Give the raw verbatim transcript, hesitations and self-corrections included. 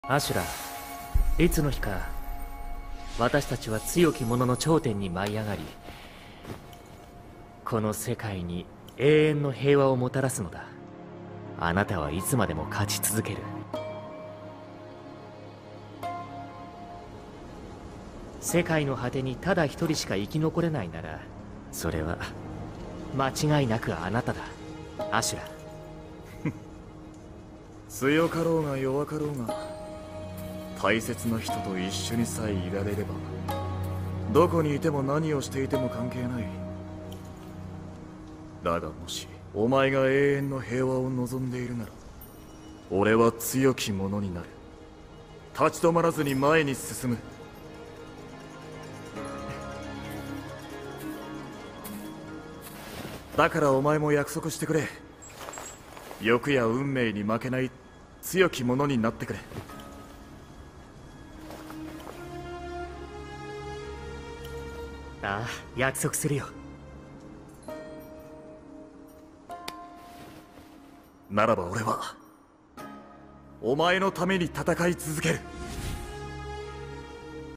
アシュラ、いつの日か私たちは強き者の頂点に舞い上がり、この世界に永遠の平和をもたらすのだ。あなたはいつまでも勝ち続ける。世界の果てにただ一人しか生き残れないなら、それは間違いなくあなただ、アシュラ。 強かろうが弱かろうが、大切な人と一緒にさえいられれば、どこにいても何をしていても関係ない。だがもしお前が永遠の平和を望んでいるなら、俺は強き者になる。立ち止まらずに前に進む。だからお前も約束してくれ。欲や運命に負けない強き者になってくれ。 ああ、約束するよ。 ならば俺はお前のために戦い続ける。